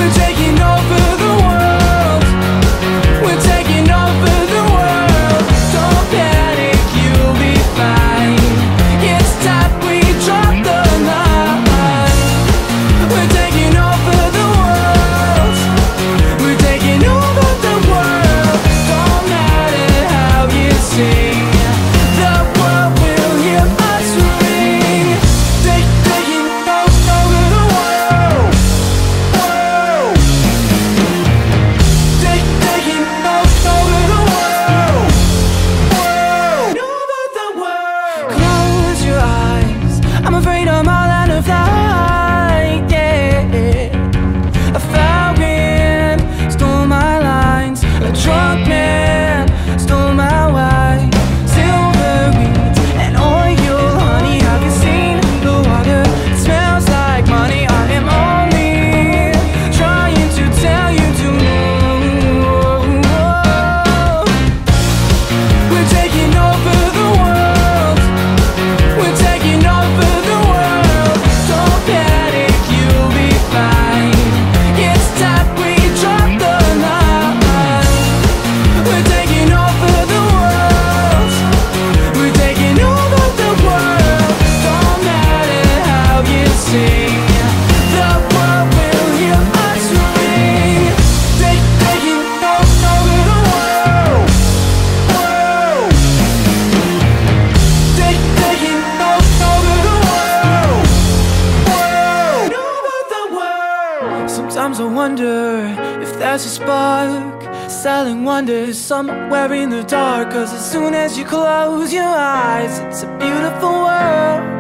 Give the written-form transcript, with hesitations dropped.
We're taking over the world. We're taking over the world. Don't panic, you'll be fine. It's time we drop the line. We're taking over the world. We're taking over the world. Don't matter how you sing, the world will hear us ring. Taking over the world. Whoa. Taking over the world. Whoa. Over the world. Close your eyes, I'm afraid I'm all out of light, yeah. A foul wind stole my lines. A drunk man stole my wine. Silver weeds and oil, honey. Have you seen the water? It smells like money. I am only trying to tell you to move. We're taking over the world. We're taking over the world. Don't panic, you'll be fine. It's time we drop the line. We're taking over the world. We're taking over the world. Don't matter how you sing, the world will hear us ring. Taking over the world. Whoa. Taking over the world. Whoa. Over the world. Sometimes I wonder if there's a spark selling wonders somewhere in the dark. 'Cause as soon as you close your eyes, it's a beautiful world.